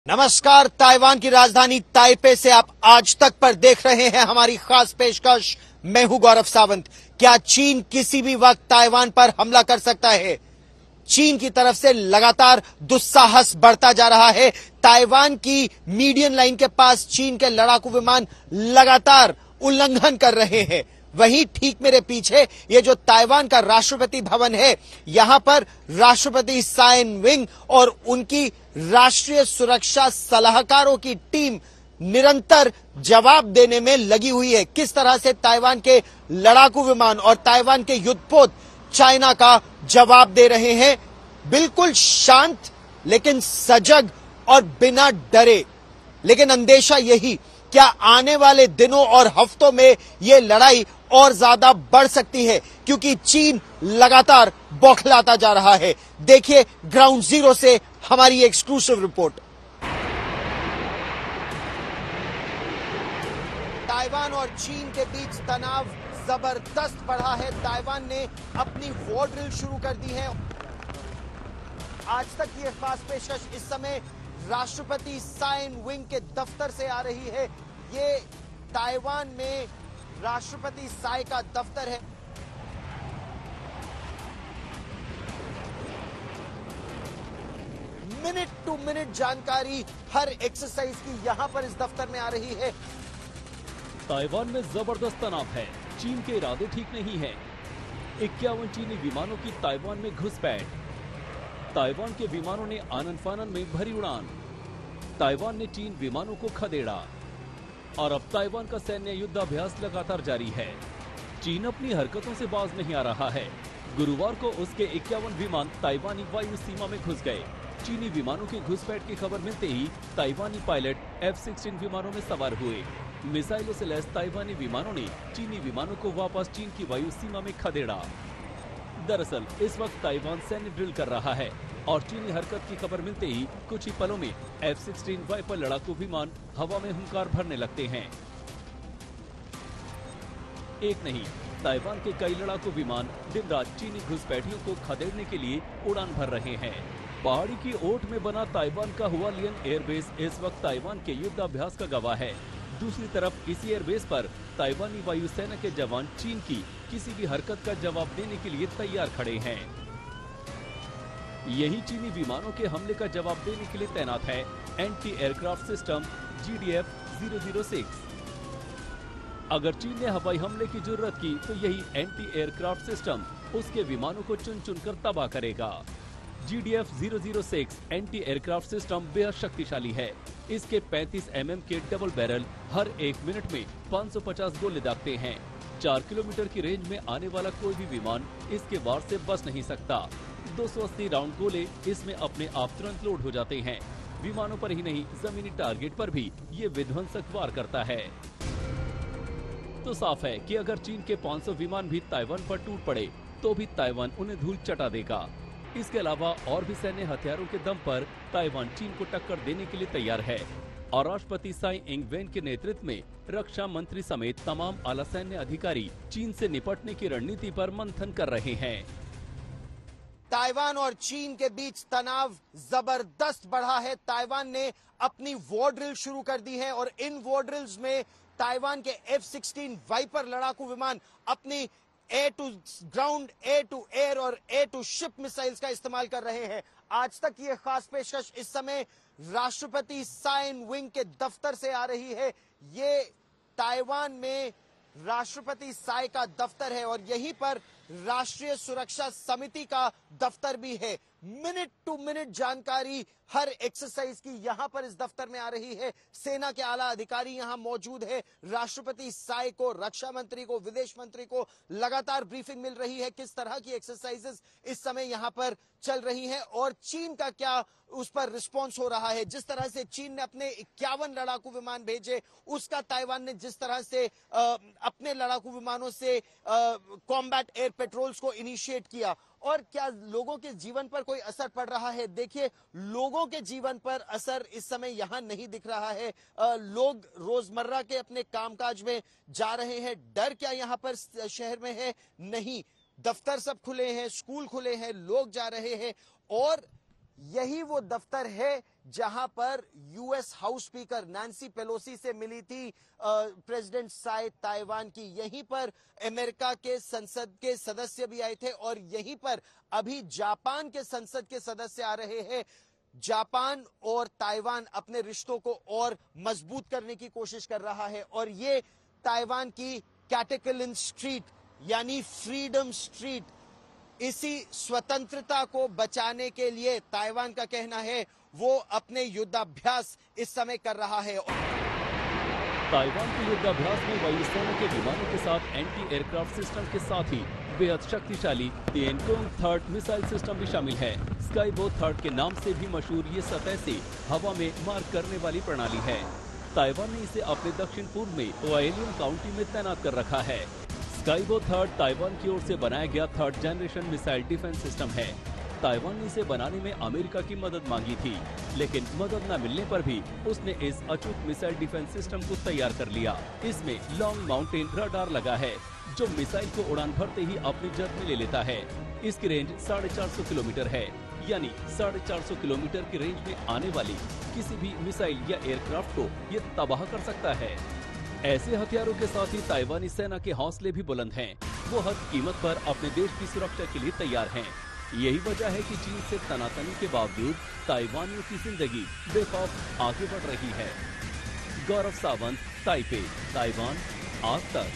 नमस्कार। ताइवान की राजधानी ताइपे से आप आज तक पर देख रहे हैं हमारी खास पेशकश। मैं हूं गौरव सावंत। क्या चीन किसी भी वक्त ताइवान पर हमला कर सकता है? चीन की तरफ से लगातार दुस्साहस बढ़ता जा रहा है। ताइवान की मीडियन लाइन के पास चीन के लड़ाकू विमान लगातार उल्लंघन कर रहे हैं। वहीं ठीक मेरे पीछे ये जो ताइवान का राष्ट्रपति भवन है, यहां पर राष्ट्रपति साइन विंग और उनकी राष्ट्रीय सुरक्षा सलाहकारों की टीम निरंतर जवाब देने में लगी हुई है। किस तरह से ताइवान के लड़ाकू विमान और ताइवान के युद्धपोत चाइना का जवाब दे रहे हैं, बिल्कुल शांत लेकिन सजग और बिना डरे। लेकिन अंदेशा यही, क्या आने वाले दिनों और हफ्तों में यह लड़ाई और ज्यादा बढ़ सकती है, क्योंकि चीन लगातार बौखलाता जा रहा है। देखिए ग्राउंड जीरो से हमारी एक्सक्लूसिव रिपोर्ट। ताइवान और चीन के बीच तनाव जबरदस्त बढ़ा है। ताइवान ने अपनी वॉर ड्रिल शुरू कर दी है। आज तक की खास पेशकश इस समय राष्ट्रपति साइन विंग के दफ्तर से आ रही है। ये ताइवान में राष्ट्रपति साई का दफ्तर है। मिनट टू मिनट जानकारी हर एक्सरसाइज की यहां पर इस दफ्तर में आ रही है। ताइवान में जबरदस्त तनाव है। चीन के इरादे ठीक नहीं है। 51 चीनी विमानों की ताइवान में घुसपैठ। ताइवान के विमानों ने आनन फानन में भरी उड़ान। ताइवान ने चीन विमानों को खदेड़ा और अब ताइवान का सैन्य युद्धाभ्यास लगातार जारी है। चीन अपनी हरकतों से बाज नहीं आ रहा है। गुरुवार को उसके 51 विमान ताइवानी वायु सीमा में घुस गए। चीनी विमानों की घुसपैठ की खबर मिलते ही ताइवानी पायलट F-16 विमानों में सवार हुए। मिसाइलों से लैस ताइवानी विमानों ने चीनी विमानों को वापस चीन की वायु सीमा में खदेड़ा। दरअसल इस वक्त ताइवान सैन्य ड्रिल कर रहा है और चीनी हरकत की खबर मिलते ही कुछ ही पलों में F-16 वाइपर लड़ाकू विमान हवा में हुंकार भरने लगते हैं। एक नहीं, ताइवान के कई लड़ाकू विमान दिन रात चीनी घुसपैठियों को खदेड़ने के लिए उड़ान भर रहे हैं। पहाड़ी की ओट में बना ताइवान का हुआलियन एयरबेस इस वक्त ताइवान के युद्धाभ्यास का गवाह है। दूसरी तरफ इसी एयरबेस पर ताइवानी वायुसेना के जवान चीन की किसी भी हरकत का जवाब देने के लिए तैयार खड़े हैं। यही चीनी विमानों के हमले का जवाब देने के लिए तैनात है एंटी एयरक्राफ्ट सिस्टम GDF-006। अगर चीन ने हवाई हमले की जरूरत की तो यही एंटी एयरक्राफ्ट सिस्टम उसके विमानों को चुन चुनकर तबाह करेगा। GDF-006 एंटी एयरक्राफ्ट सिस्टम बेहद शक्तिशाली है। इसके 35 mm के डबल बैरल हर 1 मिनट में 550 गोले दागते हैं। 4 किलोमीटर की रेंज में आने वाला कोई भी विमान इसके वार से बच नहीं सकता। 280 राउंड गोले इसमें अपने आप तुरंत लोड हो जाते हैं। विमानों पर ही नहीं, जमीनी टारगेट पर भी ये विध्वंसक वार करता है। तो साफ है कि अगर चीन के 500 विमान भी ताइवान पर टूट पड़े तो भी ताइवान उन्हें धूल चटा देगा। इसके अलावा और भी सैन्य हथियारों के दम पर ताइवान चीन को टक्कर देने के लिए तैयार है और राष्ट्रपति साई इंग वेन के नेतृत्व में रक्षा मंत्री समेत तमाम आला सैन्य अधिकारी चीन से निपटने की रणनीति पर मंथन कर रहे हैं। ताइवान और चीन के बीच तनाव जबरदस्त बढ़ा है। ताइवान ने अपनी वॉर ड्रिल शुरू कर दी है और इन वॉर ड्रिल्स में ताइवान के F-16 वाइपर लड़ाकू विमान अपनी air to ground, air to air और एयर टू शिप मिसाइल्स का इस्तेमाल कर रहे हैं। आज तक ये खास पेशकश इस समय राष्ट्रपति साइन विंग के दफ्तर से आ रही है। ये ताइवान में राष्ट्रपति साई का दफ्तर है और यहीं पर राष्ट्रीय सुरक्षा समिति का दफ्तर भी है। मिनट टू मिनट जानकारी हर एक्सरसाइज की यहां पर इस दफ्तर में आ रही है। सेना के आला अधिकारी यहां मौजूद है। राष्ट्रपति साई को, रक्षा मंत्री को, विदेश मंत्री को लगातार ब्रीफिंग मिल रही है किस तरह की एक्सरसाइजेस इस समय यहां पर चल रही हैं और चीन का क्या उस पर रिस्पॉन्स हो रहा है। जिस तरह से चीन ने अपने 51 लड़ाकू विमान भेजे, उसका ताइवान ने जिस तरह से अपने लड़ाकू विमानों से कॉम्बैट एयर पेट्रोल्स को इनिशिएट किया, और क्या लोगों के जीवन पर कोई असर पड़ रहा है? देखिए, लोगों के जीवन पर असर इस समय यहां नहीं दिख रहा है। लोग रोजमर्रा के अपने कामकाज में जा रहे हैं। डर क्या यहां पर शहर में है? नहीं, दफ्तर सब खुले हैं, स्कूल खुले हैं, लोग जा रहे हैं और यही वो दफ्तर है जहां पर US House Speaker Nancy Pelosi से मिली थी प्रेसिडेंट साई ताइवान की। यहीं पर अमेरिका के संसद के सदस्य भी आए थे और यहीं पर अभी जापान के संसद के सदस्य आ रहे हैं। जापान और ताइवान अपने रिश्तों को और मजबूत करने की कोशिश कर रहा है और ये ताइवान की कैटेकिलिन स्ट्रीट यानी फ्रीडम स्ट्रीट, इसी स्वतंत्रता को बचाने के लिए ताइवान का कहना है वो अपने युद्धाभ्यास इस समय कर रहा है। ताइवान के युद्धाभ्यास में वायुसेना के विमानों के साथ एंटी एयरक्राफ्ट सिस्टम के साथ ही बेहद शक्तिशाली तिएनगोंग थर्ड मिसाइल सिस्टम भी शामिल है। स्काईबो थर्ड के नाम से भी मशहूर ये सतह से हवा में मार करने वाली प्रणाली है। ताइवान ने इसे अपने दक्षिण पूर्व में ओआइलियन काउंटी में तैनात कर रखा है। स्काईबो थर्ड ताइवान की ओर से बनाया गया third generation missile defence system है। ताइवान ने इसे बनाने में अमेरिका की मदद मांगी थी, लेकिन मदद न मिलने पर भी उसने इस अचूक मिसाइल डिफेंस सिस्टम को तैयार कर लिया। इसमें लॉन्ग माउंटेन रडार लगा है जो मिसाइल को उड़ान भरते ही अपनी जद में ले लेता है। इसकी रेंज 450 किलोमीटर है, यानी 450 किलोमीटर की रेंज में आने वाली किसी भी मिसाइल या एयरक्राफ्ट को ये तबाह कर सकता है। ऐसे हथियारों के साथ ही ताइवानी सेना के हौसले भी बुलंद हैं। वो हर कीमत पर अपने देश की सुरक्षा के लिए तैयार हैं। यही वजह है कि चीन से तनातनी के बावजूद ताइवानियों की जिंदगी बेखौफ आगे बढ़ रही है। गौरव सावंत, ताइपे, ताइवान, आज तक।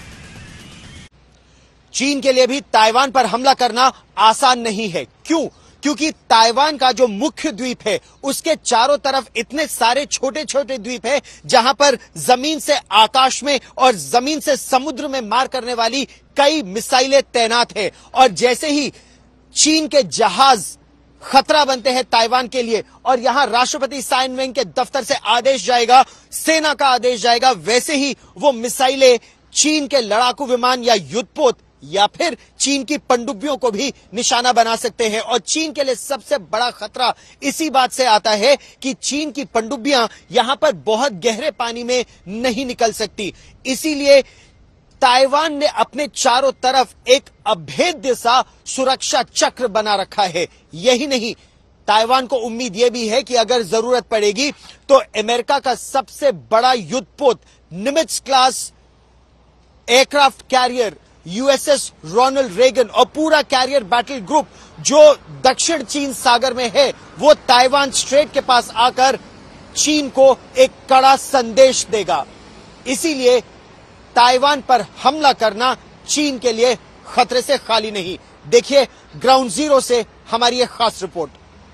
चीन के लिए भी ताइवान पर हमला करना आसान नहीं है। क्यों? क्योंकि ताइवान का जो मुख्य द्वीप है उसके चारों तरफ इतने सारे छोटे छोटे द्वीप हैं जहां पर जमीन से आकाश में और जमीन से समुद्र में मार करने वाली कई मिसाइलें तैनात हैं। और जैसे ही चीन के जहाज खतरा बनते हैं ताइवान के लिए और यहां राष्ट्रपति साई इंवेंग के दफ्तर से आदेश जाएगा, सेना का आदेश जाएगा, वैसे ही वो मिसाइलें चीन के लड़ाकू विमान या युद्धपोत या फिर चीन की पनडुब्बियों को भी निशाना बना सकते हैं। और चीन के लिए सबसे बड़ा खतरा इसी बात से आता है कि चीन की पनडुब्बियां यहां पर बहुत गहरे पानी में नहीं निकल सकती। इसीलिए ताइवान ने अपने चारों तरफ एक अभेद्य सा सुरक्षा चक्र बना रखा है। यही नहीं, ताइवान को उम्मीद यह भी है कि अगर जरूरत पड़ेगी तो अमेरिका का सबसे बड़ा युद्धपोत Nimitz class aircraft carrier USS Ronald Reagan और पूरा कैरियर बैटल ग्रुप जो दक्षिण चीन सागर में है वो ताइवान स्ट्रेट के पास आकर चीन को एक कड़ा संदेश देगा। इसीलिए ताइवान पर हमला करना चीन के लिए खतरे से खाली नहीं। देखिए ग्राउंड जीरो से हमारी एक खास रिपोर्ट।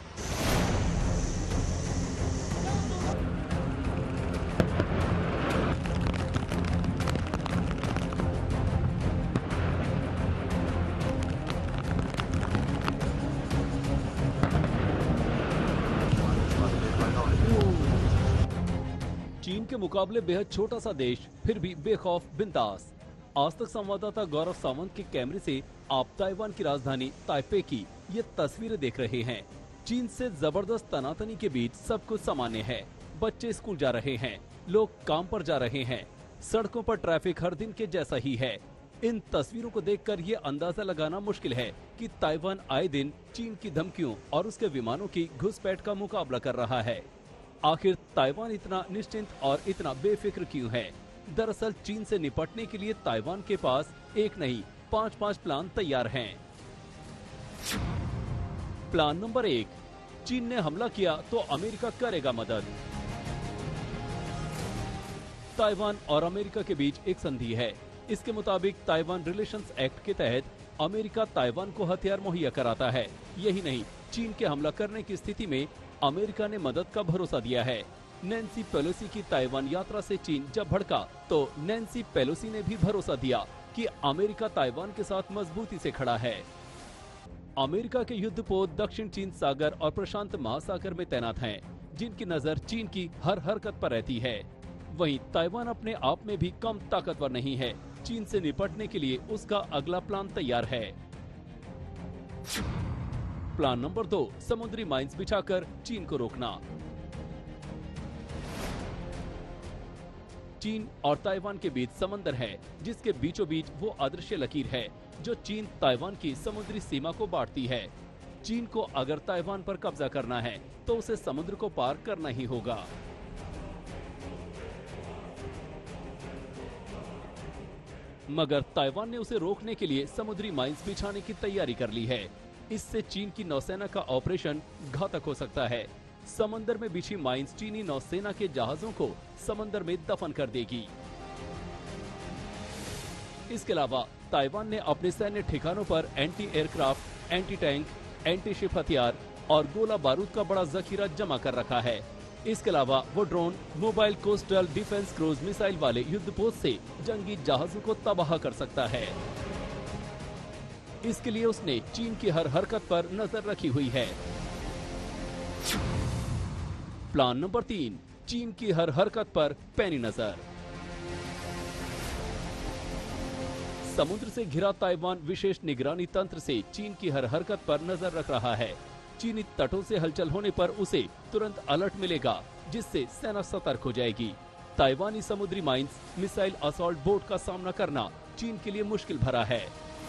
चीन के मुकाबले बेहद छोटा सा देश, फिर भी बेखौफ बिंदास। आज तक संवाददाता गौरव सावंत के कैमरे से आप ताइवान की राजधानी ताइपे की ये तस्वीरें देख रहे हैं। चीन से जबरदस्त तनातनी के बीच सब कुछ सामान्य है। बच्चे स्कूल जा रहे हैं, लोग काम पर जा रहे हैं, सड़कों पर ट्रैफिक हर दिन के जैसा ही है। इन तस्वीरों को देखकर ये अंदाजा लगाना मुश्किल है कि ताइवान आए दिन चीन की धमकियों और उसके विमानों की घुसपैठ का मुकाबला कर रहा है। आखिर ताइवान इतना निश्चिंत और इतना बेफिक्र क्यों है? दरअसल चीन से निपटने के लिए ताइवान के पास एक नहीं 5 प्लान तैयार हैं। प्लान नंबर 1, चीन ने हमला किया तो अमेरिका करेगा मदद। ताइवान और अमेरिका के बीच एक संधि है। इसके मुताबिक ताइवान रिलेशंस एक्ट के तहत अमेरिका ताइवान को हथियार मुहैया कराता है। यही नहीं, चीन के हमला करने की स्थिति में अमेरिका ने मदद का भरोसा दिया है। नैंसी पेलोसी की ताइवान यात्रा से चीन जब भड़का तो नैंसी पेलोसी ने भी भरोसा दिया कि अमेरिका ताइवान के साथ मजबूती से खड़ा है। अमेरिका के युद्धपोत दक्षिण चीन सागर और प्रशांत महासागर में तैनात हैं, जिनकी नजर चीन की हर हरकत पर रहती है। वहीं ताइवान अपने आप में भी कम ताकतवर नहीं है। चीन से निपटने के लिए उसका अगला प्लान तैयार है। प्लान नंबर 2, समुद्री माइंस बिछाकर चीन को रोकना। चीन और ताइवान के बीच समंदर है, जिसके बीचों बीच वो अदृश्य लकीर है जो चीन ताइवान की समुद्री सीमा को बांटती है। चीन को अगर ताइवान पर कब्जा करना है तो उसे समुद्र को पार करना ही होगा। मगर ताइवान ने उसे रोकने के लिए समुद्री माइंस बिछाने की तैयारी कर ली है। इससे चीन की नौसेना का ऑपरेशन घातक हो सकता है। समंदर में बिछी माइंस चीनी नौसेना के जहाजों को समंदर में दफन कर देगी। इसके अलावा ताइवान ने अपने सैन्य ठिकानों पर anti aircraft, anti tank, anti ship हथियार और गोला बारूद का बड़ा जखीरा जमा कर रखा है। इसके अलावा वो drone, mobile coastal defence cruise missile वाले युद्धपोत से जंगी जहाजों को तबाह कर सकता है। इसके लिए उसने चीन की हर हरकत पर नजर रखी हुई है। प्लान नंबर 3, चीन की हर हरकत पर पैनी नजर। समुद्र से घिरा ताइवान विशेष निगरानी तंत्र से चीन की हर हरकत पर नजर रख रहा है। चीनी तटों से हलचल होने पर उसे तुरंत अलर्ट मिलेगा, जिससे सेना सतर्क हो जाएगी। ताइवानी समुद्री माइंस, मिसाइल असॉल्ट बोट का सामना करना चीन के लिए मुश्किल भरा है।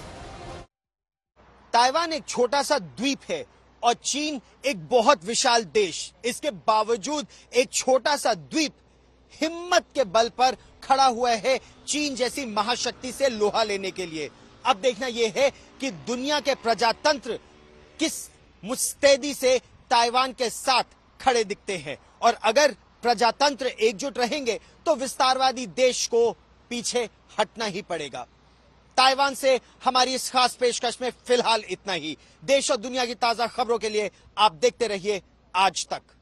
ताइवान एक छोटा सा द्वीप है और चीन एक बहुत विशाल देश। इसके बावजूद एक छोटा सा द्वीप हिम्मत के बल पर खड़ा हुआ है चीन जैसी महाशक्ति से लोहा लेने के लिए। अब देखना यह है कि दुनिया के प्रजातंत्र किस मुस्तैदी से ताइवान के साथ खड़े दिखते हैं, और अगर प्रजातंत्र एकजुट रहेंगे तो विस्तारवादी देश को पीछे हटना ही पड़ेगा। ताइवान से हमारी इस खास पेशकश में फिलहाल इतना ही। देश और दुनिया की ताजा खबरों के लिए आप देखते रहिए आज तक।